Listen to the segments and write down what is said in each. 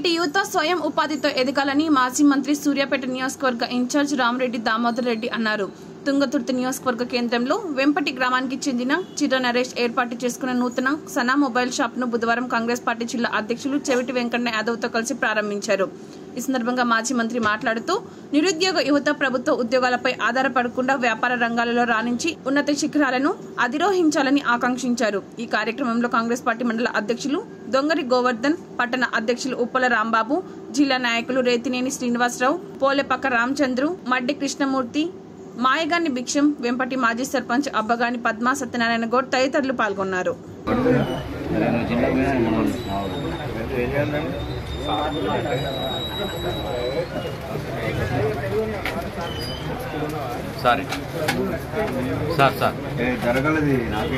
నేటి యువత స్వయం ఉపాధితో ఎదగాలని మాజీ మంత్రి సూర్యాపేట నియోజకవర్గ ఇన్ఛార్జ్ రామరెడ్డి దామోదర్ రెడ్డి అన్నారు. తుంగతుర్తి నియోజకవర్గ కేంద్రంలో వెంపటి గ్రామానికి చెందిన చిర్ర నరేష్ ఏర్పాటు చేసుకున్న నూతన సనా మొబైల్ షాప్ ను బుధవారం కాంగ్రెస్ పార్టీ జిల్లా అధ్యక్షులు చెవిటి వెంకన్న యాదవ్తో కలిసి ప్రారంభించారు. ఈ సందర్భంగా మాజీ మంత్రి మాట్లాడుతూ నిరుద్యోగ యువత ప్రభుత్వ ఉద్యోగాలపై ఆధారపడకుండా వ్యాపార రంగాలలో రాణించి ఉన్నత శిఖరాలను అధిరోహించాలని ఆకాంక్షించారు. ఈ కార్యక్రమంలో కాంగ్రెస్ పార్టీ మండల అధ్యక్షులు దొంగరి గోవర్ధన్, పట్టణ అధ్యక్షులు ఉప్పల రాంబాబు, జిల్లా నాయకులు రేతినేని శ్రీనివాసరావు, పోలేపక్క రామచంద్రు, మడ్డి కృష్ణమూర్తి, మాయగాని భిక్షం, వెంపటి మాజీ సర్పంచ్ అబ్బగాని పద్మా సత్యనారాయణ గౌడ్ తదితరులు పాల్గొన్నారు. జరగలది నాకే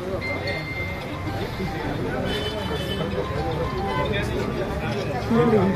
अंजरानी